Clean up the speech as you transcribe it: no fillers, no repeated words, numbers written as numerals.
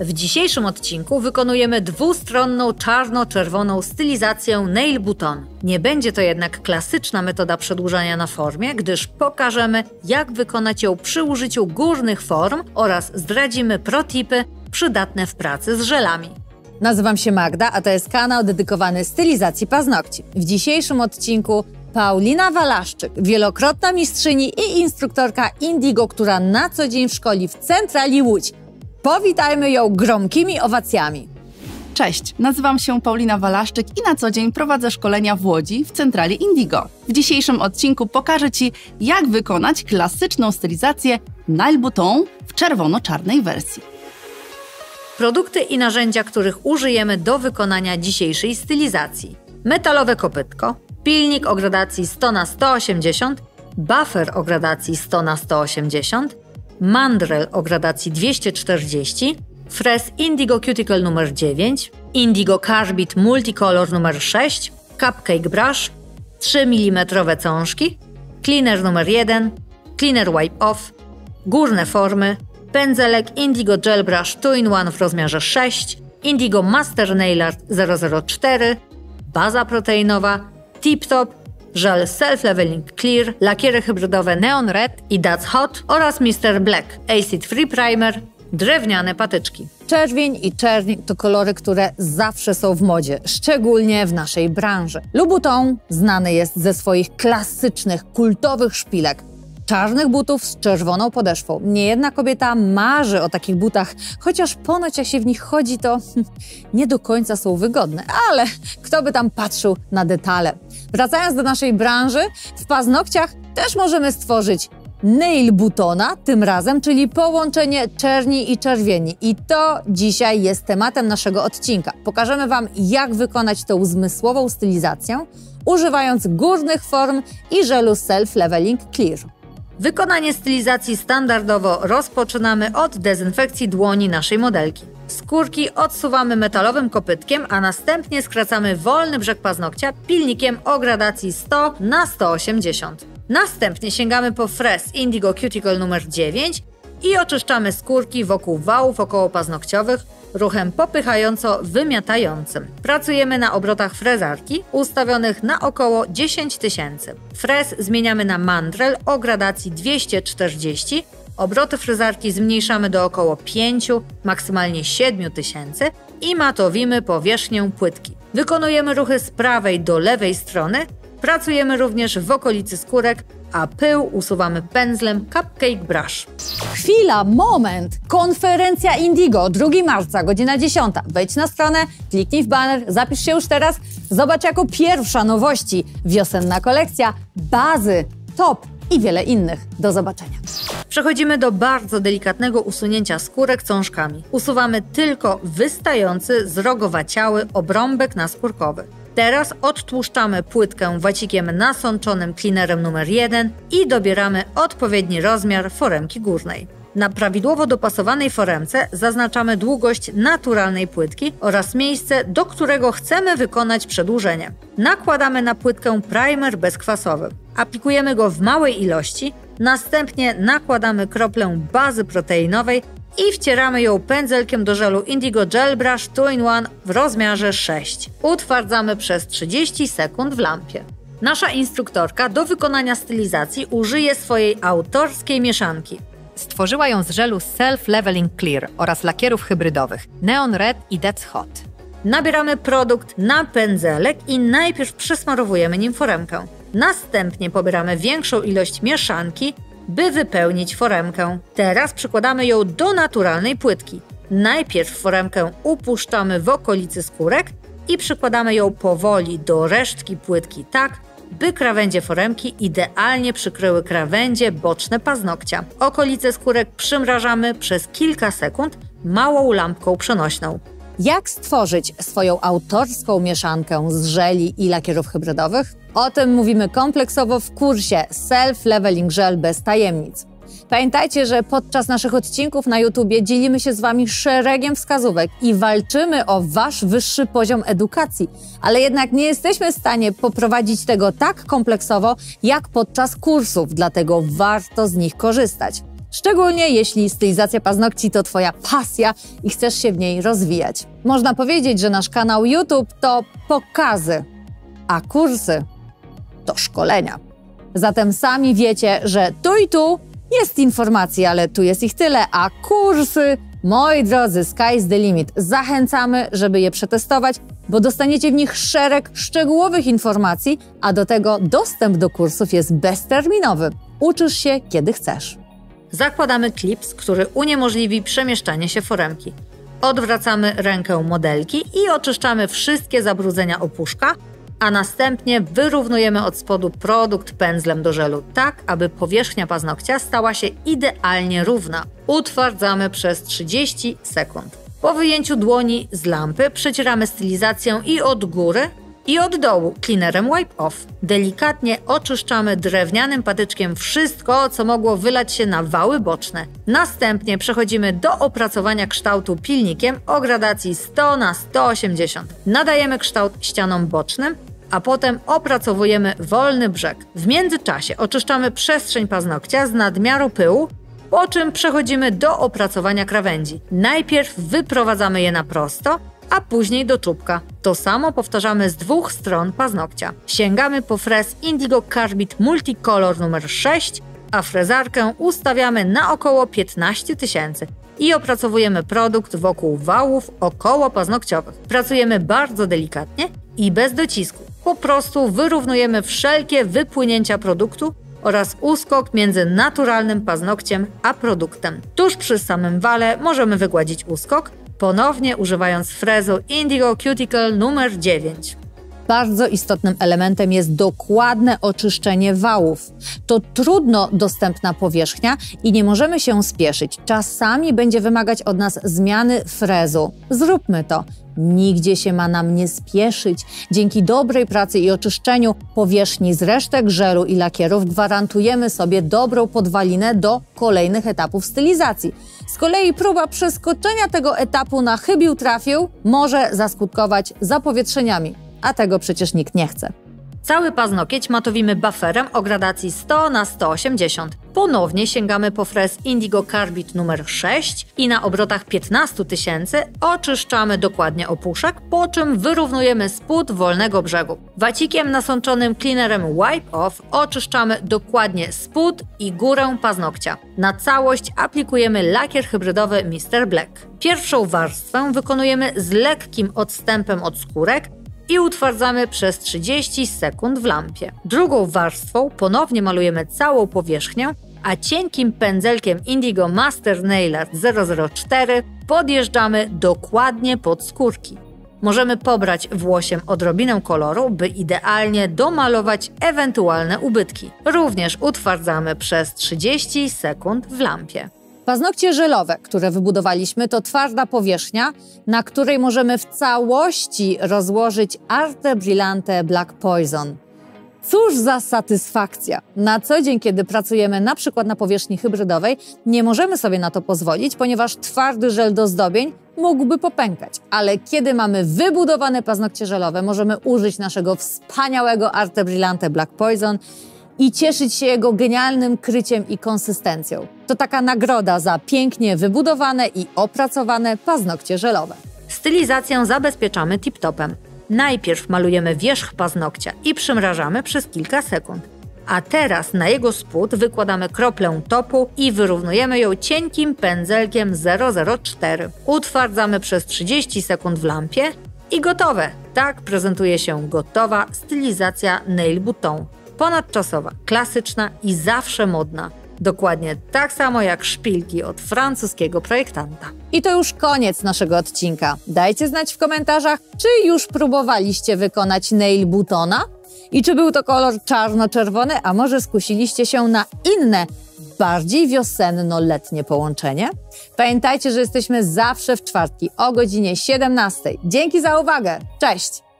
W dzisiejszym odcinku wykonujemy dwustronną czarno-czerwoną stylizację nail button. Nie będzie to jednak klasyczna metoda przedłużania na formie, gdyż pokażemy, jak wykonać ją przy użyciu górnych form oraz zdradzimy protipy przydatne w pracy z żelami. Nazywam się Magda, a to jest kanał dedykowany stylizacji paznokci. W dzisiejszym odcinku Paulina Walaszczyk, wielokrotna mistrzyni i instruktorka Indigo, która na co dzień szkoli w centrali Łódź. Powitajmy ją gromkimi owacjami. Cześć, nazywam się Paulina Walaszczyk i na co dzień prowadzę szkolenia w Łodzi w centrali Indigo. W dzisiejszym odcinku pokażę Ci, jak wykonać klasyczną stylizację nail button w czerwono-czarnej wersji. Produkty i narzędzia, których użyjemy do wykonania dzisiejszej stylizacji. Metalowe kopytko, pilnik o gradacji 100×180, buffer o gradacji 100×180, mandrel o gradacji 240, frez Indigo Cuticle numer 9, Indigo Carbide Multicolor numer 6, cupcake brush, 3 mm cążki, cleaner numer 1, cleaner wipe off, górne formy, pędzelek Indigo Gel Brush 2-in-1 w rozmiarze 6, Indigo Master Nail Art 004, baza proteinowa, Tip Top, żel Self-Leveling Clear, lakiery hybrydowe Neon Red i That's Hot oraz Mr. Black Acid Free Primer, drewniane patyczki. Czerwień i czerń to kolory, które zawsze są w modzie, szczególnie w naszej branży. Louboutin znany jest ze swoich klasycznych, kultowych szpilek. Czarnych butów z czerwoną podeszwą. Niejedna kobieta marzy o takich butach, chociaż ponoć jak się w nich chodzi, to nie do końca są wygodne, ale kto by tam patrzył na detale. Wracając do naszej branży, w paznokciach też możemy stworzyć nail buttona tym razem, czyli połączenie czerni i czerwieni. I to dzisiaj jest tematem naszego odcinka. Pokażemy Wam, jak wykonać tą zmysłową stylizację, używając górnych form i żelu Self-Leveling Clear. Wykonanie stylizacji standardowo rozpoczynamy od dezynfekcji dłoni naszej modelki. Skórki odsuwamy metalowym kopytkiem, a następnie skracamy wolny brzeg paznokcia pilnikiem o gradacji 100×180. Następnie sięgamy po frez Indigo Cuticle numer 9 i oczyszczamy skórki wokół wałów okołopaznokciowych ruchem popychająco wymiatającym. Pracujemy na obrotach frezarki ustawionych na około 10 000. Frez zmieniamy na mandrel o gradacji 240. Obroty frezarki zmniejszamy do około 5, maksymalnie 7 000 i matowimy powierzchnię płytki. Wykonujemy ruchy z prawej do lewej strony. Pracujemy również w okolicy skórek, a pył usuwamy pędzlem Cupcake Brush. Chwila, moment! Konferencja Indigo, 2 marca, godzina 10. Wejdź na stronę, kliknij w baner, zapisz się już teraz. Zobacz jako pierwsza nowości. Wiosenna kolekcja, bazy, top i wiele innych. Do zobaczenia. Przechodzimy do bardzo delikatnego usunięcia skórek cążkami. Usuwamy tylko wystający, zrogowaciały obrąbek naskórkowy. Teraz odtłuszczamy płytkę wacikiem nasączonym cleanerem numer 1 i dobieramy odpowiedni rozmiar foremki górnej. Na prawidłowo dopasowanej foremce zaznaczamy długość naturalnej płytki oraz miejsce, do którego chcemy wykonać przedłużenie. Nakładamy na płytkę primer bezkwasowy. Aplikujemy go w małej ilości, następnie nakładamy kroplę bazy proteinowej i wcieramy ją pędzelkiem do żelu Indigo Gel Brush 2-in-1 w rozmiarze 6. Utwardzamy przez 30 sekund w lampie. Nasza instruktorka do wykonania stylizacji użyje swojej autorskiej mieszanki. Stworzyła ją z żelu Self-Leveling Clear oraz lakierów hybrydowych Neon Red i That's Hot. Nabieramy produkt na pędzelek i najpierw przysmarowujemy nim foremkę. Następnie pobieramy większą ilość mieszanki, by wypełnić foremkę. Teraz przykładamy ją do naturalnej płytki. Najpierw foremkę upuszczamy w okolicy skórek i przykładamy ją powoli do resztki płytki tak, by krawędzie foremki idealnie przykryły krawędzie boczne paznokcia. Okolice skórek przymrażamy przez kilka sekund małą lampką przenośną. Jak stworzyć swoją autorską mieszankę z żeli i lakierów hybrydowych? O tym mówimy kompleksowo w kursie Self-Leveling Gel bez tajemnic. Pamiętajcie, że podczas naszych odcinków na YouTubie dzielimy się z Wami szeregiem wskazówek i walczymy o Wasz wyższy poziom edukacji, ale jednak nie jesteśmy w stanie poprowadzić tego tak kompleksowo, jak podczas kursów, dlatego warto z nich korzystać. Szczególnie jeśli stylizacja paznokci to Twoja pasja i chcesz się w niej rozwijać. Można powiedzieć, że nasz kanał YouTube to pokazy, a kursy to szkolenia. Zatem sami wiecie, że tu i tu jest informacji, ale tu jest ich tyle, a kursy, moi drodzy, sky's the limit. Zachęcamy, żeby je przetestować, bo dostaniecie w nich szereg szczegółowych informacji, a do tego dostęp do kursów jest bezterminowy. Uczysz się, kiedy chcesz. Zakładamy klips, który uniemożliwi przemieszczanie się foremki. Odwracamy rękę modelki i oczyszczamy wszystkie zabrudzenia opuszka, a następnie wyrównujemy od spodu produkt pędzlem do żelu, tak aby powierzchnia paznokcia stała się idealnie równa. Utwardzamy przez 30 sekund. Po wyjęciu dłoni z lampy przecieramy stylizację i od góry, i od dołu cleanerem Wipe Off. Delikatnie oczyszczamy drewnianym patyczkiem wszystko, co mogło wylać się na wały boczne. Następnie przechodzimy do opracowania kształtu pilnikiem o gradacji 100 na 180. Nadajemy kształt ścianom bocznym, a potem opracowujemy wolny brzeg. W międzyczasie oczyszczamy przestrzeń paznokcia z nadmiaru pyłu, po czym przechodzimy do opracowania krawędzi. Najpierw wyprowadzamy je na prosto, a później do czubka. To samo powtarzamy z dwóch stron paznokcia. Sięgamy po frez Indigo Carbide Multicolor numer 6, a frezarkę ustawiamy na około 15 000 i opracowujemy produkt wokół wałów okołopaznokciowych. Pracujemy bardzo delikatnie i bez docisku. Po prostu wyrównujemy wszelkie wypłynięcia produktu oraz uskok między naturalnym paznokciem a produktem. Tuż przy samym wale możemy wygładzić uskok, ponownie używając frezu Indigo Cuticle numer 9. Bardzo istotnym elementem jest dokładne oczyszczenie wałów. To trudno dostępna powierzchnia i nie możemy się spieszyć. Czasami będzie wymagać od nas zmiany frezu. Zróbmy to. Nigdzie się ma nam nie spieszyć. Dzięki dobrej pracy i oczyszczeniu powierzchni z resztek żelu i lakierów gwarantujemy sobie dobrą podwalinę do kolejnych etapów stylizacji. Z kolei próba przeskoczenia tego etapu na chybił trafił może zaskutkować zapowietrzeniami, a tego przecież nikt nie chce. Cały paznokieć matowimy bufferem o gradacji 100 na 180. Ponownie sięgamy po frez Indigo Carbide numer 6 i na obrotach 15 000 oczyszczamy dokładnie opuszek, po czym wyrównujemy spód wolnego brzegu. Wacikiem nasączonym cleanerem Wipe Off oczyszczamy dokładnie spód i górę paznokcia. Na całość aplikujemy lakier hybrydowy Mr. Black. Pierwszą warstwę wykonujemy z lekkim odstępem od skórek i utwardzamy przez 30 sekund w lampie. Drugą warstwą ponownie malujemy całą powierzchnię, a cienkim pędzelkiem Indigo Master Nailer 004 podjeżdżamy dokładnie pod skórki. Możemy pobrać włosiem odrobinę koloru, by idealnie domalować ewentualne ubytki. Również utwardzamy przez 30 sekund w lampie. Paznokcie żelowe, które wybudowaliśmy, to twarda powierzchnia, na której możemy w całości rozłożyć Arte Brillante Black Poison. Cóż za satysfakcja! Na co dzień, kiedy pracujemy na przykład na powierzchni hybrydowej, nie możemy sobie na to pozwolić, ponieważ twardy żel do zdobień mógłby popękać. Ale kiedy mamy wybudowane paznokcie żelowe, możemy użyć naszego wspaniałego Arte Brillante Black Poison i cieszyć się jego genialnym kryciem i konsystencją. To taka nagroda za pięknie wybudowane i opracowane paznokcie żelowe. Stylizację zabezpieczamy tip-topem. Najpierw malujemy wierzch paznokcia i przymrażamy przez kilka sekund. A teraz na jego spód wykładamy kroplę topu i wyrównujemy ją cienkim pędzelkiem 004. Utwardzamy przez 30 sekund w lampie i gotowe! Tak prezentuje się gotowa stylizacja nail bouton. Ponadczasowa, klasyczna i zawsze modna. Dokładnie tak samo jak szpilki od francuskiego projektanta. I to już koniec naszego odcinka. Dajcie znać w komentarzach, czy już próbowaliście wykonać nail boutona i czy był to kolor czarno-czerwony, a może skusiliście się na inne, bardziej wiosenno-letnie połączenie? Pamiętajcie, że jesteśmy zawsze w czwartki o godzinie 17. Dzięki za uwagę. Cześć!